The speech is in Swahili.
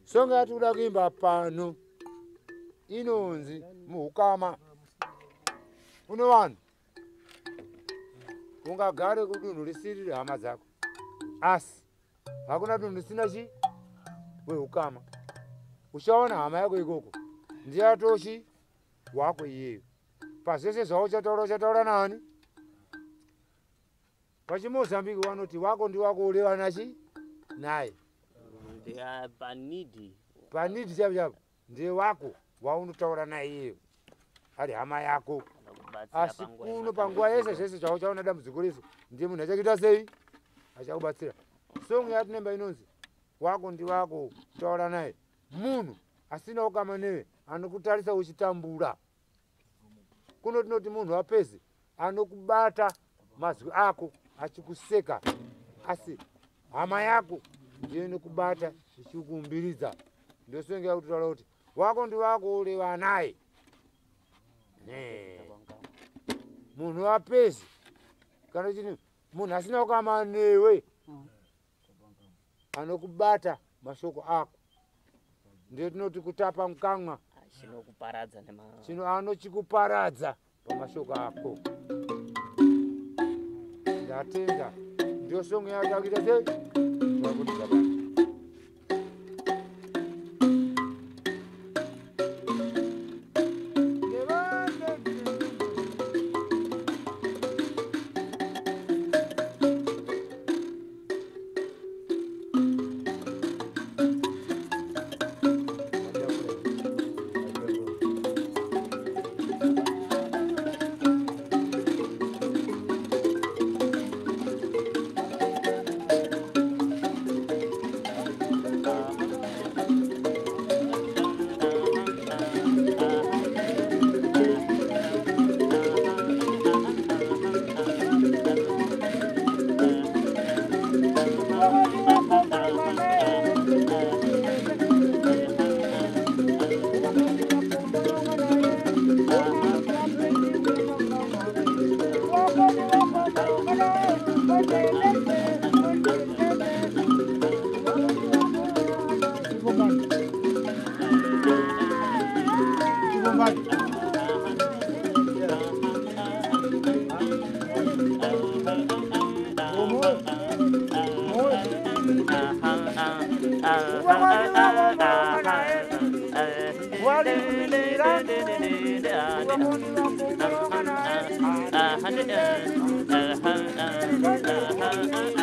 songa tuda kuimba pano inonzi muhukama. Uno vanhu ungagare kudunhu risiri rehama dzako, asi hakuna dunhu risina chi wehukama. Uchaona hama yako ikoko ndiyatoshi wako iyeyo. Pazvese zvauchataura nani pachimozambiki vanoti wako ndiwako ureva nachi naye panidi chapo chapo ndiye wako waunotaura naye iyeyo ari hama yako. Asi kuno panguva yese zvese zvauchaona dambudziko rese ndiye munhu achakuita sei achakubatsira. Songo yatinemba inonzi wako ndiwako taura naye. Munhu asina ukama newe anokutarisa uchitambura. Kuno tinoti munhu wapezi anokubata mazwi ako achikuseka, asi hama yako ndiyo inokubata ichikuumbiridza. Ndosenge yakutaura kuti wako ndiwako ureva naye. Munhu wapezi kana chini munhu asina ukama newe anokubata mashoko ako ndiyo tinoti kutapa mukanwa chino anochikuparadza pamashoko ako. Ndatenda ndio songo yatakuita sei wakutika bana. Wali